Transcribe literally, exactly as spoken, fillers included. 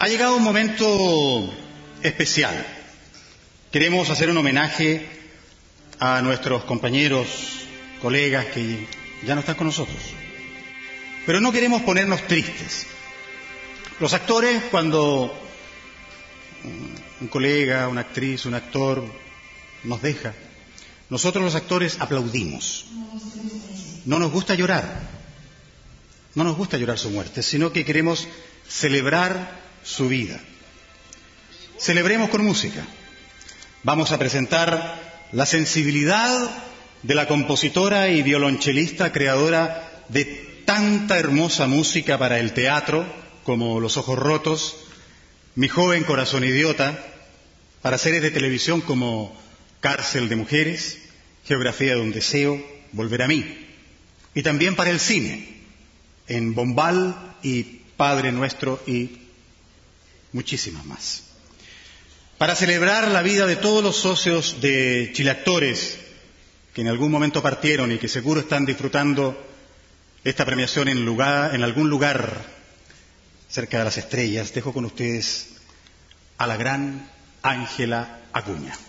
Ha llegado un momento especial. Queremos hacer un homenaje a nuestros compañeros, colegas que ya no están con nosotros. Pero no queremos ponernos tristes. Los actores, cuando un colega, una actriz, un actor nos deja, nosotros los actores aplaudimos. No nos gusta llorar. No nos gusta llorar su muerte, sino que queremos celebrar su vida. Celebremos con música. Vamos a presentar la sensibilidad de la compositora y violonchelista creadora de tanta hermosa música para el teatro, como Los ojos rotos, Mi joven corazón idiota, para series de televisión como Cárcel de mujeres, Geografía de un deseo, Volver a mí, y también para el cine, en Bombal y Padre Nuestro y muchísimas más. Para celebrar la vida de todos los socios de Chileactores que en algún momento partieron y que seguro están disfrutando esta premiación en, lugar, en algún lugar cerca de las estrellas, dejo con ustedes a la gran Ángela Acuña.